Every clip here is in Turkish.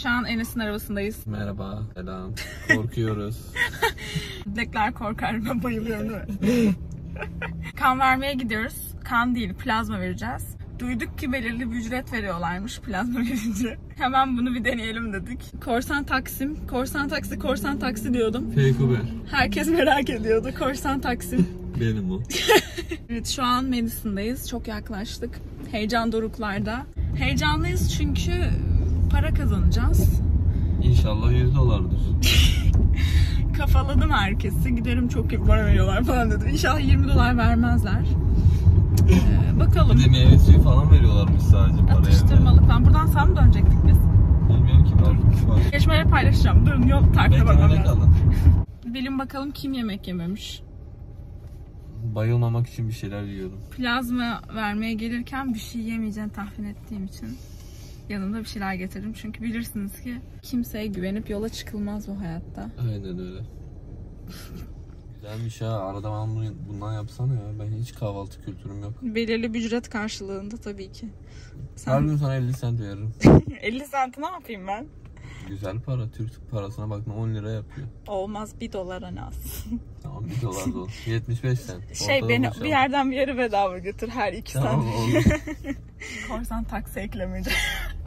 Şu an Enes'in arabasındayız. Merhaba, selam. Korkuyoruz. Bilekler korkar, ben bayılıyorum değil mi? Kan vermeye gidiyoruz. Kan değil, plazma vereceğiz. Duyduk ki belirli bir ücret veriyorlarmış plazma verince. Hemen bunu bir deneyelim dedik. Korsan Taksim, korsan taksi, korsan taksi diyordum. Fake Uber. Herkes merak ediyordu. Korsan Taksim. Benim o. Evet, şu an Madison'dayız. Çok yaklaştık. Heyecan doruklarda. Heyecanlıyız çünkü para kazanacağız. İnşallah $100'dır. Kafaladım herkesi. Giderim çok iyi para veriyorlar falan dedim. İnşallah $20 vermezler. Bakalım. Bir de meyve suyu falan veriyorlarmış sadece paraya. Atıştırmalık falan. Buradan sağ mı dönecektik biz? Bilmiyorum ki ben. Gelişmeleri paylaşacağım. Durun, yol takip bakmam Beklemede lazım. kalın. Bilin bakalım kim yemek yememiş. Bayılmamak için bir şeyler yiyorum. Plazma vermeye gelirken bir şey yemeyeceğini tahmin ettiğim için yanımda bir şeyler getirdim. Çünkü bilirsiniz ki kimseye güvenip yola çıkılmaz bu hayatta. Aynen öyle. Güzelmiş ha. Arada bana bundan yapsana ya. Ben hiç kahvaltı kültürüm yok. Belirli bir ücret karşılığında tabii ki. Her gün sana 50 cent veririm. 50 centi ne yapayım ben? Güzel para. Türk parasına bakma 10 lira yapıyor. Olmaz, $1 en az. Tamam $1 da olsun. 75 cent. Beni boşalım. bir yerden bir yere bedava götür her 2 Tamam saat. olur. Korsan taksi eklemeyeceğim.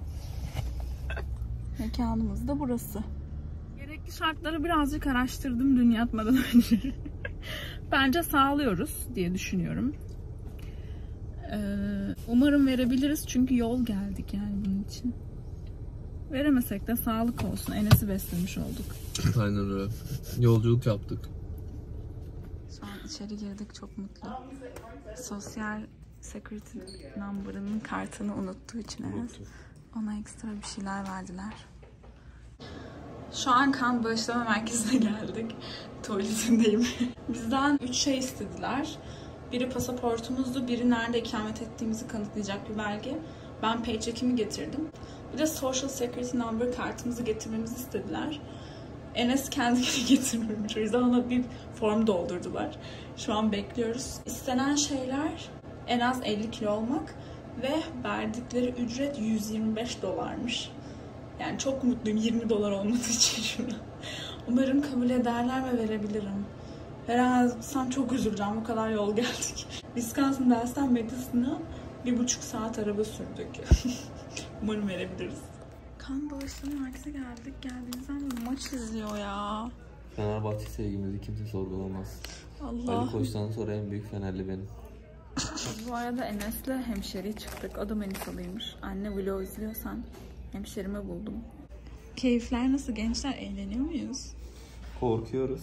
Mekanımız da burası. Gerekli şartları birazcık araştırdım dün yatmadan önce. Bence sağlıyoruz diye düşünüyorum. Umarım verebiliriz çünkü yol geldik yani bunun için. Veremesek de sağlık olsun. Enes'i beslemiş olduk. Aynen öyle. Yolculuk yaptık. Şu an içeri girdik, çok mutlu. Sosyal security number'ının kartını unuttuğu için Enes. Ona ekstra bir şeyler verdiler. Şu an kan bağışlama merkezine geldik. Tuvaletindeyim. Bizden 3 şey istediler. Biri pasaportumuzdu, biri nerede ikamet ettiğimizi kanıtlayacak bir belge. Ben paycheck'imi getirdim. Bir de Social Security Number kartımızı getirmemizi istediler. Enes kendini getirmemiş. O yüzden ona bir form doldurdular. Şu an bekliyoruz. İstenen şeyler en az 50 kilo olmak ve verdikleri ücret $125'mış. Yani çok mutluyum $20 olmadığı için şuna. Umarım kabul ederler ve verebilirim. Veremezsem çok üzüleceğim. Bu kadar yol geldik. Wisconsin Dells'ten Madison'a 1,5 saat araba sürdük. Umarım verebiliriz. Kan bağışlama merkeze geldik. Geldiğimizden beri maç izliyor ya. Fenerbahçe sevgimizi kimse sorgulamaz. Allah. Ali Koç'tan sonra en büyük Fenerli benim. Bu arada Enes'le hemşeri çıktık. O da Manisalıymış. Anne vlog izliyorsan hemşerimi buldum. Keyifler nasıl gençler? Eğleniyor muyuz? Korkuyoruz.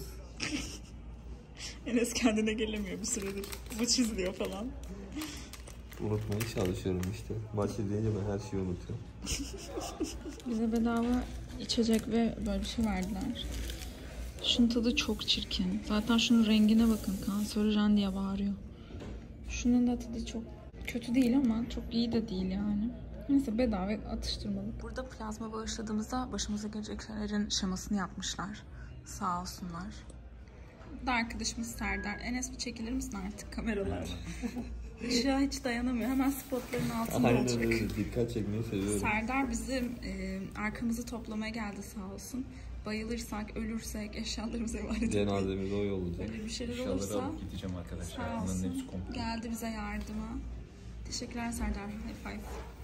Enes kendine gelemiyor bir süredir. Maç izliyor falan. Unutmaya çalışıyorum işte. Maç izleyince ben her şeyi unutuyorum. Bize bedava içecek ve böyle bir şey verdiler. Şunun tadı çok çirkin. Zaten şunun rengine bakın. Kanserojen diye bağırıyor. Şunun da tadı çok kötü değil ama çok iyi de değil yani. Neyse, bedava atıştırmalık. Burada plazma bağışladığımızda başımıza gelecek şeylerin şemasını yapmışlar. Sağ olsunlar. Bu da arkadaşımız Serdar. Enes, bir çekilir misin artık kameralar? Işığa hiç dayanamıyor. Hemen spotların altında Aynen olacak. öyle. Dikkat çekmeyi seviyorum. Serdar bizim arkamızı toplamaya geldi sağ olsun. Bayılırsak, ölürsek eşyalarımızı emanet etmek. Cenazemiz o yollayacak. Böyle bir şeyler Eşyaları olursa alıp gideceğim arkadaşlar. sağ Bunların olsun. hepsi komple. Geldi bize yardıma. Teşekkürler Serdar. High five.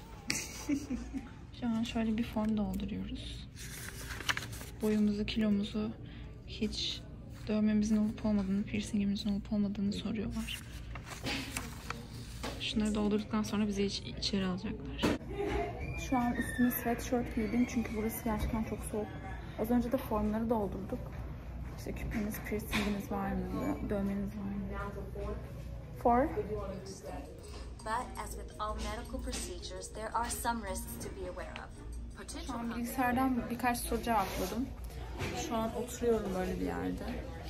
Şu an şöyle bir form dolduruyoruz. Boyumuzu, kilomuzu, hiç dövmemizin olup olmadığını, piercingimizin olup olmadığını soruyorlar. Şunları doldurduktan sonra bizi içeri alacaklar. Şu an üstüme sweatshirt giydim çünkü burası gerçekten çok soğuk. Az önce de formları doldurduk. İşte küpeniz, piercinginiz var mı? Dövmeniz var mı? For? But as with all medical procedures, there are some risks to be aware of. Şu an bilgisayardan birkaç soru cevapladım. Şu an oturuyorum böyle bir yerde.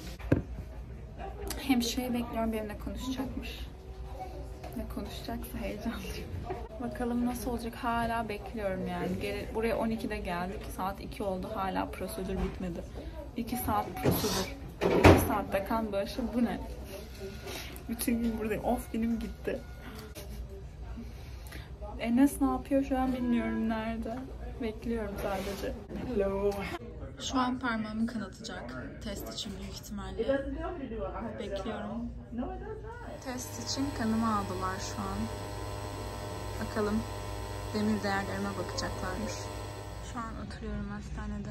Hemşireyi bekliyorum, benimle konuşacakmış. Ne konuşacaksa heyecanlıyım. Bakalım nasıl olacak, hala bekliyorum yani. Buraya 12'de geldik, saat 2 oldu, hala prosedür bitmedi. 2 saat prosedür, 2 saatte kan bağışı, bu ne? Bütün gün buradayım, of günüm gitti. Enes ne yapıyor şu an bilmiyorum, nerede. Bekliyorum sadece. Hello. Şu an parmağımı kanatacak test için büyük ihtimalle. Bekliyorum. Test için kanımı aldılar şu an. Bakalım demir değerlerime bakacaklarmış. Şu an oturuyorum hastanede.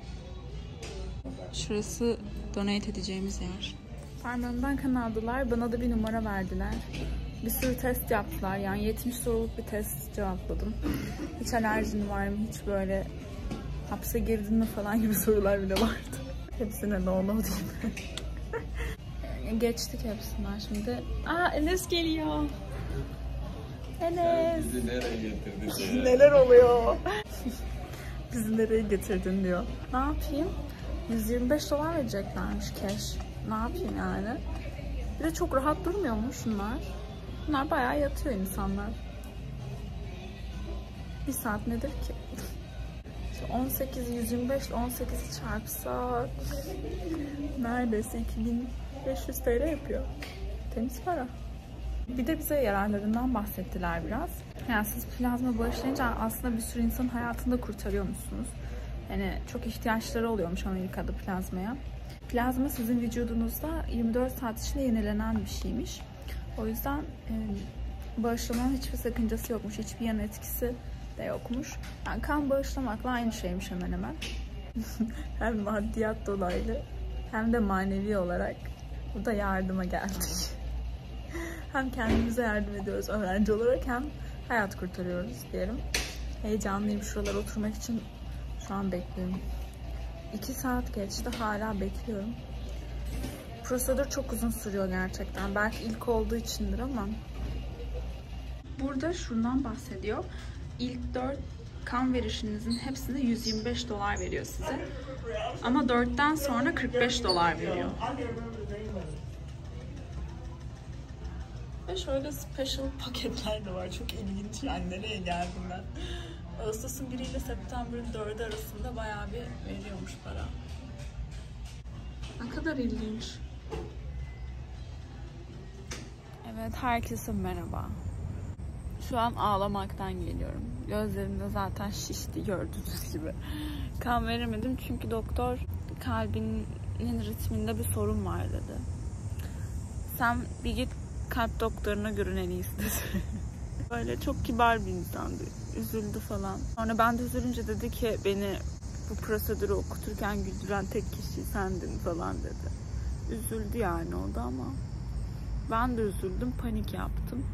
Şurası donate edeceğimiz yer. Parmağımdan kan aldılar. Bana da bir numara verdiler. Bir sürü test yaptılar. Yani 70 soruluk bir test cevapladım. Hiç alerjin var mı? Hiç böyle hapse girdin mi falan gibi sorular bile vardı. Hepsine no diyeyim. Geçtik hepsinden şimdi. Aa, Enes geliyor. Enes. Bizi nereye getirdin? Neler oluyor? Bizi nereye getirdin diyor. Ne yapayım? 125 dolar vereceklermiş cash. Ne yapayım yani? Bir de çok rahat durmuyor mu şunlar? Bunlar bayağı yatıyor insanlar. Bir saat nedir ki? 18, 125, 18'i çarpsak neredeyse 2500 TL yapıyor. Temiz para. Bir de bize yararlarından bahsettiler biraz. Yani siz plazma bağışlayınca aslında bir sürü insanın hayatını kurtarıyormuşsunuz. Yani çok ihtiyaçları oluyormuş Amerika'da plazmaya. Plazma sizin vücudunuzda 24 saat içinde yenilenen bir şeymiş. O yüzden bağışlamanın hiçbir sakıncası yokmuş. Hiçbir yan etkisi de yokmuş. Yani kan bağışlamakla aynı şeymiş hemen hemen. Hem maddiyat dolaylı hem de manevi olarak burada yardıma geldik. Hem kendimize yardım ediyoruz öğrenci olarak hem hayat kurtarıyoruz diyelim. Heyecanlıyım şuralara oturmak için. Şu an bekliyorum. 2 saat geçti. Hala bekliyorum. Prosedür çok uzun sürüyor gerçekten. Belki ilk olduğu içindir ama. Burada şundan bahsediyor. İlk 4 kan verişinizin hepsinde 125 dolar veriyor size. Ama 4'ten sonra 45 dolar veriyor. Ve şöyle special paketler de var. Çok ilginç yani. Nereye geldim ben? Ağustos'un 1 ile September'ın 4'ü arasında bayağı bir veriyormuş para. Ne kadar ilginç. Evet, herkese merhaba. Şu an ağlamaktan geliyorum. Gözlerimde zaten şişti gördüğünüz gibi. Kan veremedim çünkü doktor kalbinin ritminde bir sorun var dedi. Sen bir git kalp doktoruna görün en iyisi dedi. Böyle çok kibar bir insandı. Üzüldü falan. Sonra ben de üzülünce dedi ki beni bu prosedürü okuturken güldüren tek kişi sendin falan dedi. Üzüldü yani o da ama ben de üzüldüm, panik yaptım.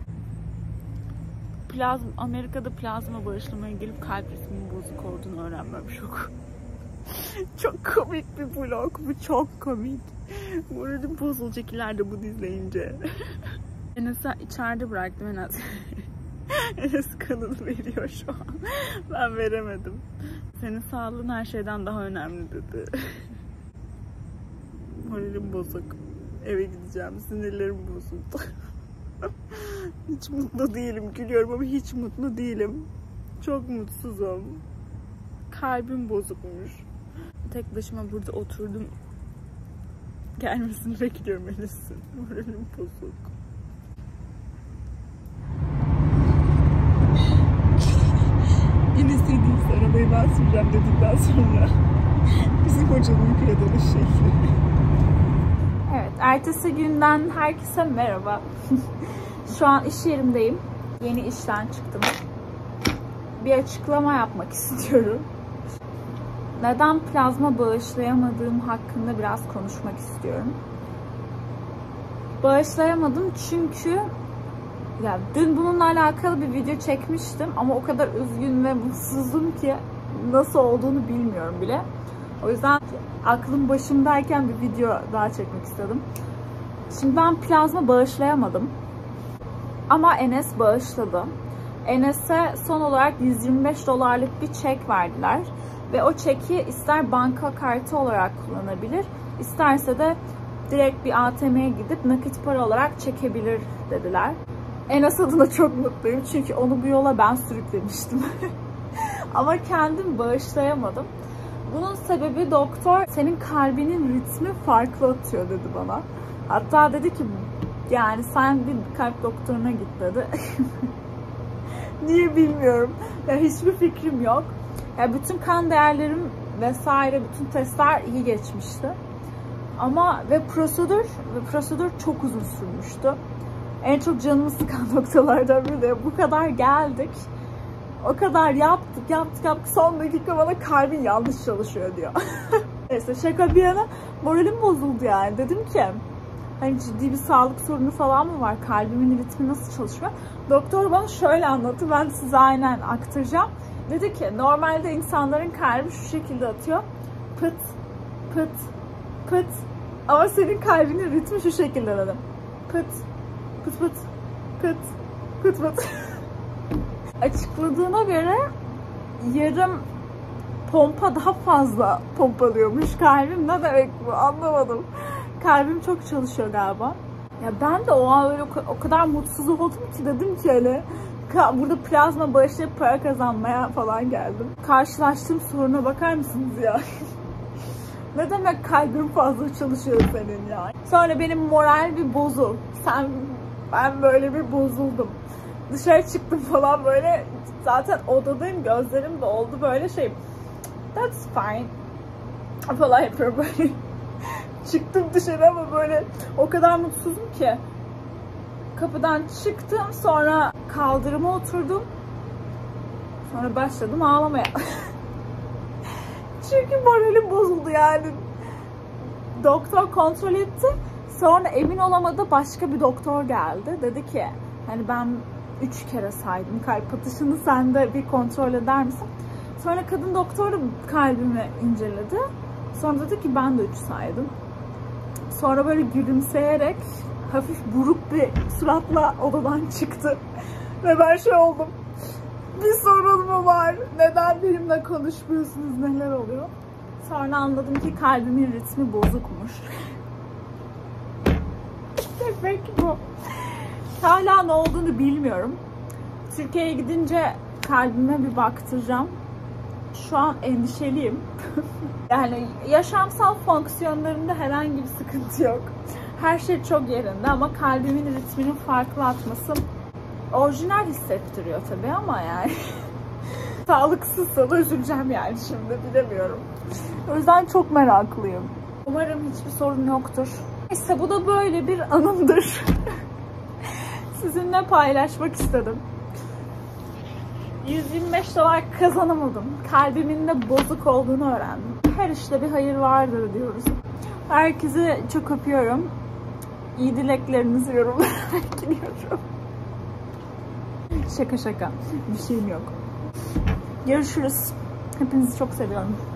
Amerika'da plazma bağışlamaya gelip kalp ritminin bozuk olduğunu öğrenmem şok. Çok komik bir vlog bu, çok komik. Moralim bozulacak ileride bunu izleyince. Enes'i içeride bıraktım Enes. Enes kanını veriyor şu an. Ben veremedim. Senin sağlığın her şeyden daha önemli dedi. Moralim bozuk. Eve gideceğim. Sinirlerim bozuldu. Hiç mutlu değilim. Gülüyorum ama hiç mutlu değilim. Çok mutsuzum. Kalbim bozukmuş. Tek başıma burada oturdum. Gelmesini bekliyorum Enes'in. Moralim bozuk. Enes dediyse arabayı ben süreceğim dedikten sonra bizim hocanın uykuya dalış şekli. Evet, ertesi günden herkese merhaba. Şu an iş yerimdeyim. Yeni işten çıktım. Bir açıklama yapmak istiyorum. Neden plazma bağışlayamadığım hakkında biraz konuşmak istiyorum. Bağışlayamadım çünkü ya dün bununla alakalı bir video çekmiştim ama o kadar üzgün ve mutsuzdum ki nasıl olduğunu bilmiyorum bile. O yüzden aklım başımdayken bir video daha çekmek istedim. Şimdi ben plazma bağışlayamadım. Ama Enes bağışladı. Enes'e son olarak 125 dolarlık bir çek verdiler. Ve o çeki ister banka kartı olarak kullanabilir, isterse de direkt bir ATM'ye gidip nakit para olarak çekebilir dediler. Enes adına çok mutluyum çünkü onu bu yola ben sürüklemiştim. Ama kendim bağışlayamadım. Bunun sebebi doktor senin kalbinin ritmi farklı atıyor dedi bana. Hatta dedi ki yani sen bir kalp doktoruna git dedi. Niye bilmiyorum. Yani hiçbir fikrim yok. Yani bütün kan değerlerim vesaire, bütün testler iyi geçmişti. Ama ve prosedür çok uzun sürmüştü. En çok canımı sıkan noktalardan biri de bu kadar geldik. O kadar yaptık. Son dakika bana kalbin yanlış çalışıyor diyor. Neyse şaka bir yana moralim bozuldu yani. Dedim ki hani ciddi bir sağlık sorunu falan mı var? Kalbimin ritmi nasıl çalışıyor? Doktor bana şöyle anlattı. Ben size aynen aktaracağım. Dedi ki normalde insanların kalbi şu şekilde atıyor. Pıt pıt pıt. Ama senin kalbinin ritmi şu şekilde dedim. Pıt pıt pıt pıt pıt pıt. Açıkladığına göre yarım pompa daha fazla pompalıyormuş kalbim. Ne demek bu? Anlamadım. Kalbim çok çalışıyor galiba. Ya ben de o an öyle o kadar mutsuz oldum ki dedim ki hani burada plazma bağışlayıp para kazanmaya falan geldim. Karşılaştığım soruna bakar mısınız ya? Ne demek kalbim fazla çalışıyor senin ya? Sonra benim moral bir bozul. Ben böyle bir bozuldum. Dışarı çıktım falan böyle. Zaten odadayım, gözlerim de oldu böyle şey. That's fine. Falan yapıyorum böyle. Çıktım dışarı ama böyle o kadar mutsuzum ki. Kapıdan çıktım, sonra kaldırıma oturdum. Sonra başladım ağlamaya. Çünkü moralim bozuldu yani. Doktor kontrol etti. Sonra emin olamadı, başka bir doktor geldi. Dedi ki hani ben 3 kere saydım kalp atışını, sen de bir kontrol eder misin? Sonra kadın doktor kalbimi inceledi. Sonra dedi ki ben de 3 saydım. Sonra böyle gülümseyerek hafif buruk bir suratla odadan çıktı. Ve ben şey oldum. Bir sorun mu var? Neden benimle konuşmuyorsunuz? Neler oluyor? Sonra anladım ki kalbimin ritmi bozukmuş. Demek bu. Hala ne olduğunu bilmiyorum. Türkiye'ye gidince kalbime bir baktıracağım. Şu an endişeliyim. Yani yaşamsal fonksiyonlarımda herhangi bir sıkıntı yok. Her şey çok yerinde ama kalbimin ritminin farklı atması orijinal hissettiriyor tabii ama yani. Sağlıksızsa da üzüleceğim yani şimdi, bilemiyorum. O yüzden çok meraklıyım. Umarım hiçbir sorun yoktur. Neyse bu da böyle bir anımdır. Sizinle paylaşmak istedim. 125 dolar kazanamadım. Kalbimin de bozuk olduğunu öğrendim. Her işte bir hayır vardır diyoruz. Herkese çok öpüyorum. İyi dileklerinizi yorumlara bekliyorum. Şaka. Bir şeyim yok. Görüşürüz. Hepinizi çok seviyorum.